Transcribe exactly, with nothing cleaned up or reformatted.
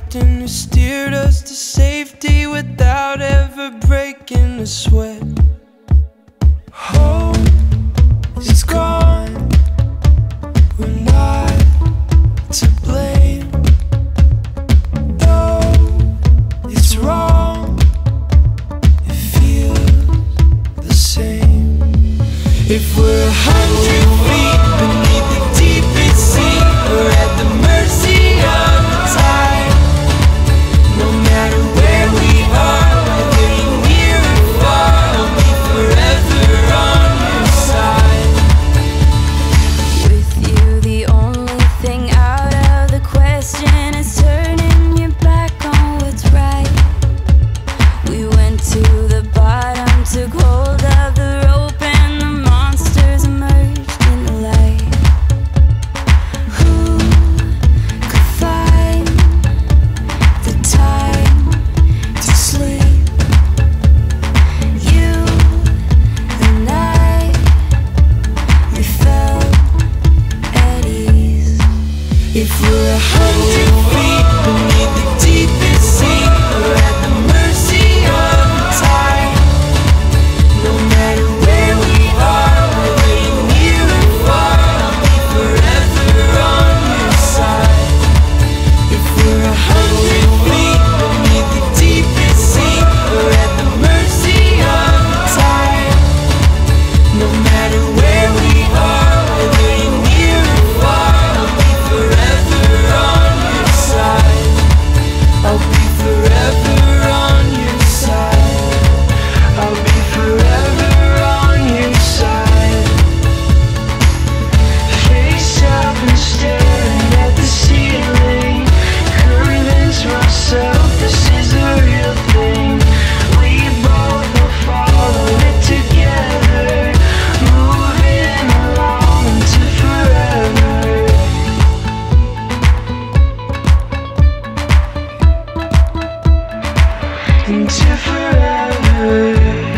captain who steered us to safety without ever breaking a sweat. Hope is gone, we're not to blame. Though it's wrong, it feels the same. If we're a hundred feet beneath the deepest sea, we're at the mercy of the tide. No matter where we are, whether you're near or far, I'll be forever on your side. With you, the only thing out of the question is turning your back on what's right. We went to the bottom, took hold of the rope, and the monsters emerged in the light. Who could find the time to sleep? You and I, we felt at ease. If we're a hundred feet beneath the deepest sea, we're at the mercy of the tide. No matter where we are, whether you're near or far, I'll be forever on your side. If we're a hundred feet beneath the deepest sea, we're at the mercy of the tide. No matter where we are, whether you're near or far, I'll be forever on your side. I'll be forever on your side. I'll be forever on your side. Face up and staring at the ceiling, convince myself this is the real thing. We both will follow it together, moving along into forever. Into forever.